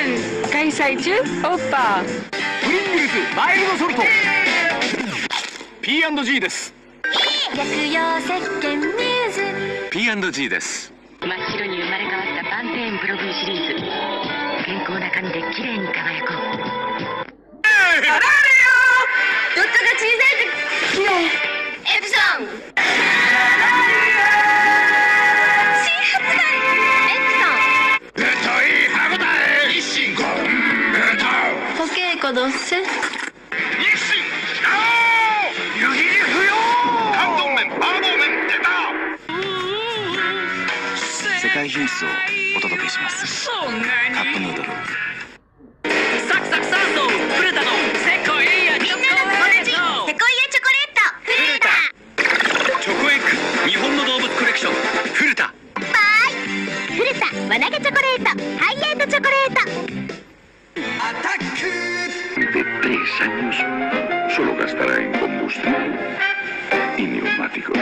ン開催中。オッパプリングルズマイルドソルト P&G です。 薬用石鹸ミューズ P&G です。 真っ白に生まれ変わったパンテーンプロ V シリーズ、健康な髪で綺麗に輝こう。 ドットが小さいと綺麗。エプソン新発売エプソン。 グッドいい歯ごたえ。日清こんグッド。 ポケーコドッセ。 日清湯切り不要。関東麺麻婆麺出た。 世界品質をお届けします。カップヌードル。 サクサク酸素フルタのセコイアチョコレート。 セコイアチョコレートフルタ。 チョコエッグ日本の動物コレクションフルタ。 バイフルタ輪投げチョコレートハイエンドチョコレート。 De 3 años solo gastará en combustible y neumáticos.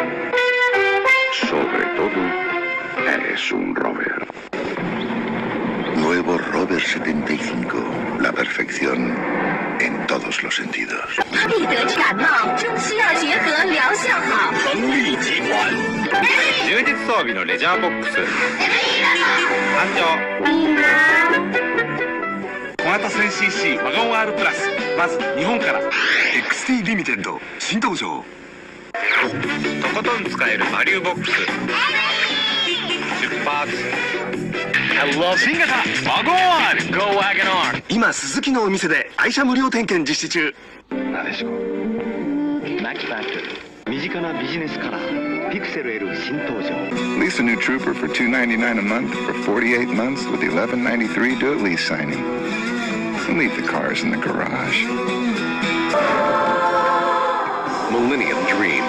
Sobre todo, es un Rover. Nuevo Rover 75. La perfección en todos los sentidos. 彼得感冒正需要结合疗效好。 恒力集团。 充実装備のレジャーボックス誕生。 いいな。 小型 1000cc ワゴン R プラス。まず日本から XT リミテッド新登場。とことん使えるバリューボックス出発。新型ワゴン R Go Wagon R。 今スズキのお店で愛車無料点検実施中。なでしこマキファクトリー身近なビジネスカラーピクセル L 新登場。 Lease a new Trooper for $299 a month for 48 months with $11.93 do it lease signing. And leave the cars in the garage. Millennium Dream.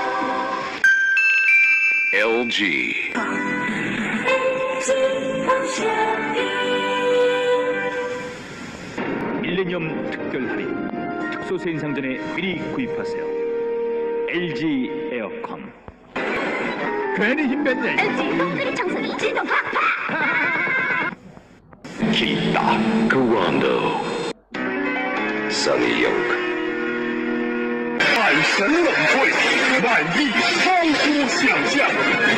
LG. 밀레니엄 특별 할인 특수 세인상 전에 미리 구입하세요. LG 에어컨. 괜히 힘뺐네. LG 콘크리 청소기自动팍팍. Kita Commando. Sunny Yoke. 百神冷会，万亿超乎想象。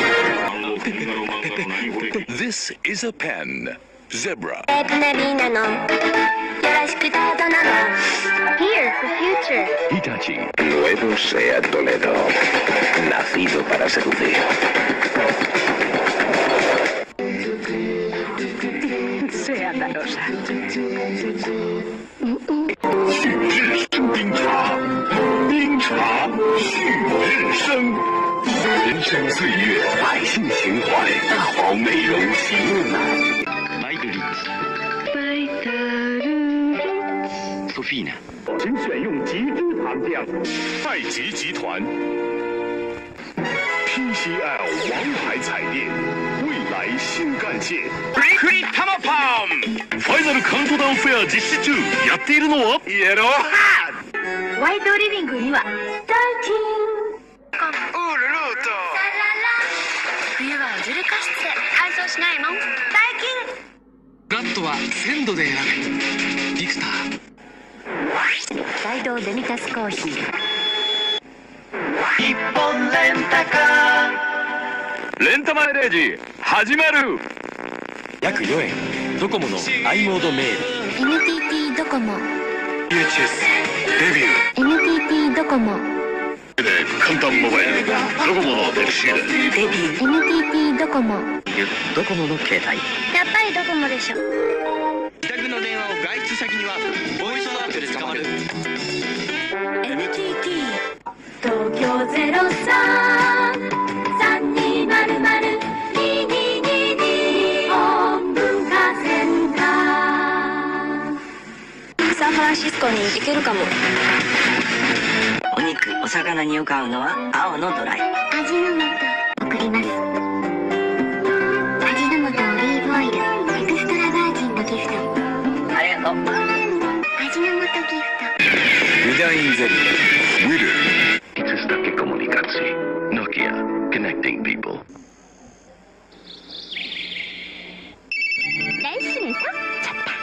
This is a pen. Zebra. レッドナビーナのよろしくどうぞなの。Here for future. Hitachi. Nuevo Seat Toledo. Nacido para seducir. Seat Arosa。 旭日升冰茶，冰茶旭日升。人生岁月，百姓情怀，大宝美容洗面奶。 バイトリッツソフィーナ。 请选用极致糖浆。太极集团 TCL 王牌彩电，未来新干线。 クリタマパンファイナルカウントダウンフェア実施中。やっているのはイエローハホワイトリビングにはダイキン。 ウールルート。 冬はジュル加湿で乾燥しないもん。ダイキン。 ガットは鮮度で選べ。ビクター。 大道デミタスコーヒー。 日本レンタカー。レンタマイレージ始まる。約4円。ドコモの i モードメール。 NTT ドコモ。 UHS デビュー。 NTT ドコモ。 簡単モバイル。ドコモのデビュー。 デビュー。 NTT ドコモ。 ドコモの携帯。 やっぱりドコモでしょ。 自宅の電話を外出先にはボイスアートで捕まる。 NTT 東京03-3200-2222本文化センター。サンフランシスコに行けるかも。 お肉お魚によく合うのは青のドライ。 味の素送ります。味の素オリーブオイルエクストラバージンのギフト。 ありがとう。 味の素ギフト。 ウダインゼリー。 Witter. Destaque Comunicación. Nokia. Connecting people. レッスン3。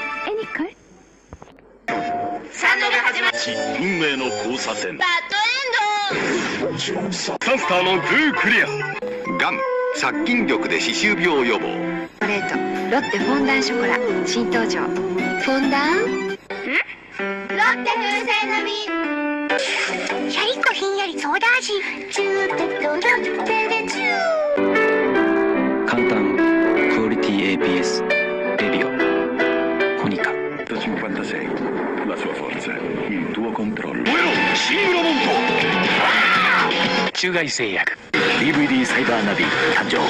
運命の交差点。 バッドエンド。 サンスターのグークリア。 がん殺菌力で歯周病予防。 チョコレートロッテフォンダンショコラ新登場。フォンダンロッテ風船の実。シャリッとひんやりソーダ味。チューテッドロッテでチュー。 簡単クオリティ APS レビオコニカ 56 la sua forza il tuo controllo。 燃えろシングロボント。中外製薬 DVD サイバーナビ誕生。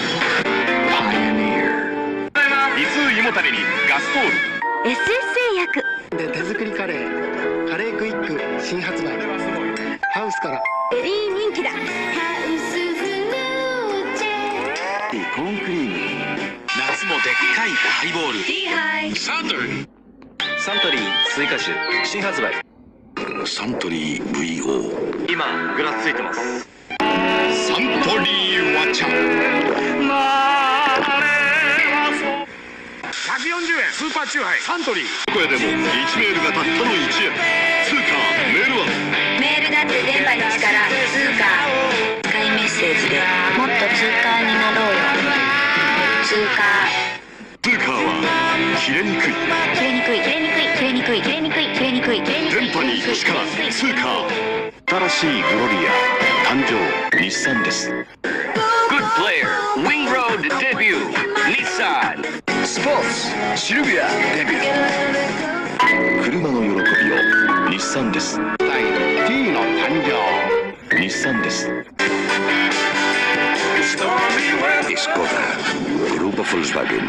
リスイモタレにガストール。 SS 製薬。 で手作りカレーカレークイック新発売。ハウスからベリー人気だ。ハウスフルーチェ。 コーンクリーム。 夏もでっかいハイボール。 サントリー。 サントリー追加種新発売。 サントリー VO。 今グラスついてます。 サントリーワチャ。 140円スーパーチューハイサントリー。 これでも1メールがたったの1円。通貨メールはメールだって電波の力。通貨。使いメッセージでもっと通貨になろうよ。通貨。 通貨は切れにくい。 切れにくい切れにくい切れにくい切れにくい切れにくい切れにくい。 電波に力通貨。新しいグロリア誕生日産です。 Good player Wing Road debut 日産。 スポーツシルビアデビュー。 車の喜びを日産です。T の誕生日産です。Skoda Grupo Volkswagen。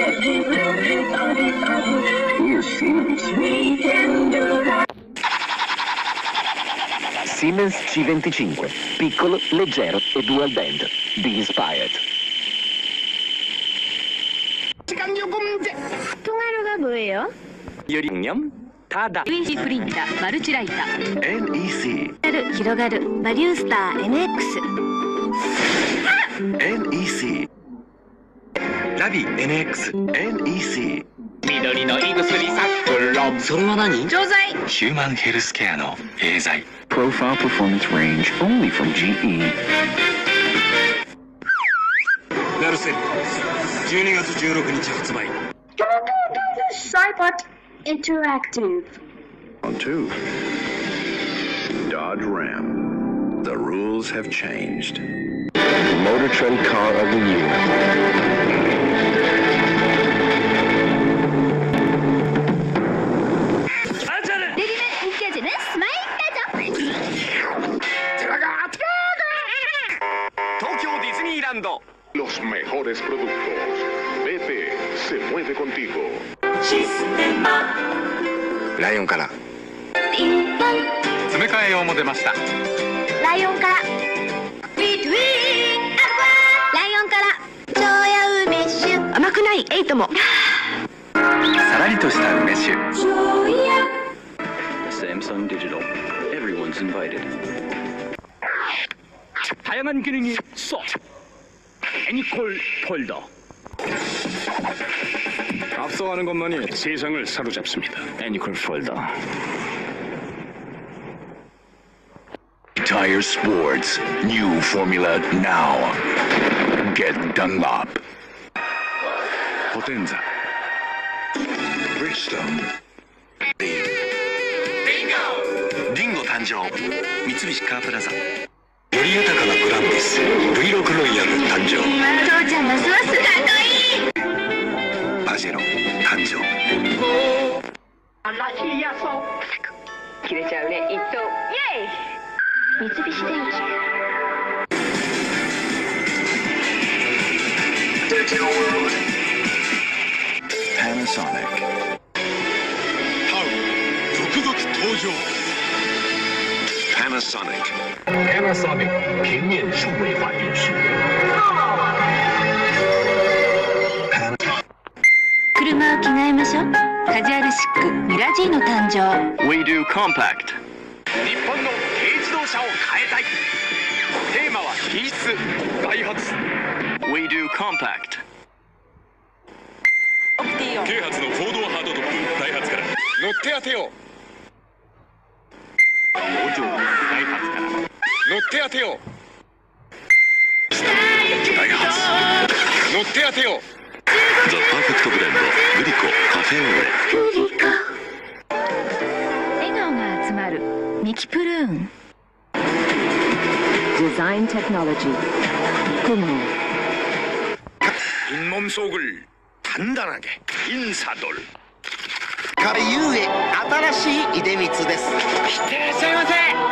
Siemens C25 piccolo, leggero e dual band. Be inspired. トガルがブエよ。 よりにゃんただ UEC プリンターマルチライター NEC 広がるバリュースター NX。 NEC ラビ NX NEC 緑の胃薬サップロ。それは何？ 錠剤。 ヒューマンヘルスケアのエーザイ。 Profile Performance Range only from GE。 ナルセル12月16日発売。 Cybot Interactive。 On 2 Dodge Ram. The rules have changed. Motor Trend Car of the Year。 東京ディズニーランド。 Los mejores productos. BP se mueve contigo. ライオンからピンポン。 詰め替え用も出ました。 ライオンから。Between Aqua。ライオンから。超や梅酒。 甘くないエイトも。 さらりとした梅酒。 超や。 Samsung Digital Everyone's invited。 다양한 기능이 쏙. 애니콜 폴더. 앞서가는 것만이 세상을 사로잡습니다. 애니콜 폴더. Tire Sports. New formula now. Get Dunlop. Potenza. Bridgestone. リンゴ誕生。三菱カープラザ。より豊かなグランビス V6 ロイヤル誕生。 父ちゃんますますかっこいい。 パジェロ誕生。 切れちゃうね一等。 三菱電機。 Panasonic. 続々登場。 Panasonic. Panasonic 平面数位化电视。 車を着替えましょう。カジュアルシックミラジーノ誕生。 We do compact。日本の軽自動車を変えたい。テーマは品質ダイハツ。We do compact。啓発のフォードハードトップダイハツから乗って当てよう。 場ダイハツから乗って当てよダイハツ乗って当てよザ・パーフェクトブレンドグリコカフェオレ笑顔が集まるミキプルーン。デザインテクノロジー구멍 잇몸 속을 단단하게 인사돌 壁ゆえ新しい出光です。 いってらっしゃいませ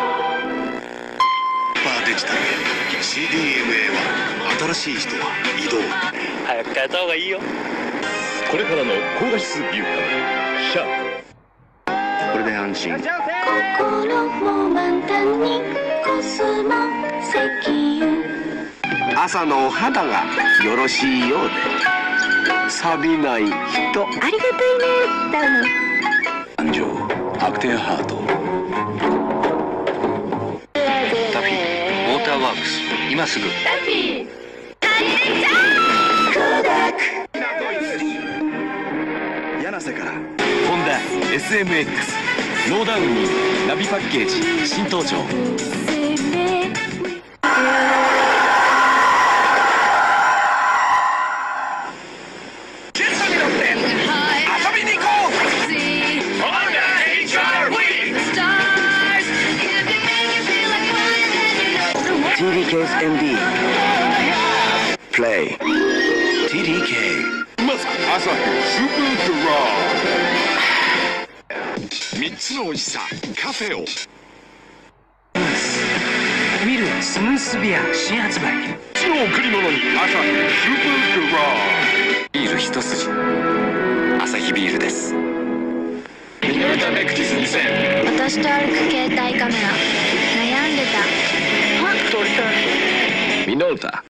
パーデジタル CDMA は新しい人は移動早く変えた方がいいよ。 これからの高画質ビューカムシャープこれで安心心も満タンにコスモ石油朝のお肌がよろしいようで錆びない人。 ありがたいねダム誕生アクテアハートタフィーウォーターワークス今すぐ。 柳瀬からホンダ SMX ノーダウンにナビパッケージ新登場。 TDK's MD プレイ TDK まずアサヒスーパードライ3つの美味しさカフェをミルスムースビア新発売。 超贈り物にアサヒスーパードライビール一筋アサヒビールです。 ミノルタネクティス2000 私と歩く携帯カメラ悩んでたミノルタ